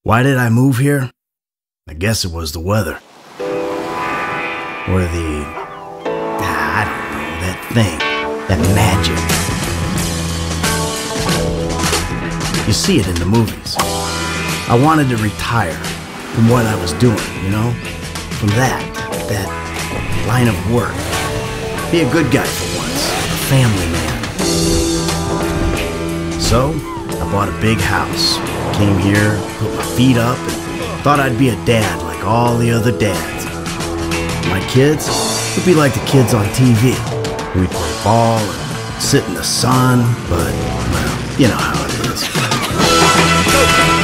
Why did I move here? I guess it was the weather. Or I don't know, that thing, that magic. You see it in the movies. I wanted to retire from what I was doing, you know? From that line of work. Be a good guy for once, a family man. So, I bought a big house, came here, put my feet up, and thought I'd be a dad like all the other dads. My kids would be like the kids on TV. We'd play ball and sit in the sun, but, well, you know how it is.